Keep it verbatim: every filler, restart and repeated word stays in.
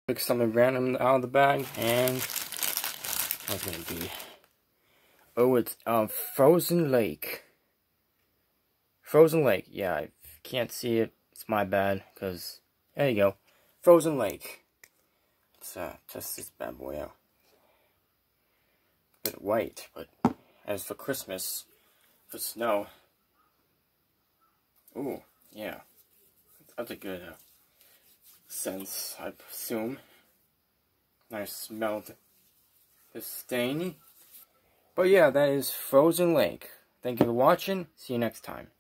Pick something random out of the bag, and what's it gonna be? Oh, it's um Frozen Lake. Frozen Lake. Yeah, I can't see it. It's my bad. Cause there you go, Frozen Lake. Let's uh, test this bad boy out. A bit white, but as for Christmas, for snow. Ooh, yeah, that's a good uh, sense, I assume. I smelled the stain. But yeah, that is Frozen Lake. Thank you for watching. See you next time.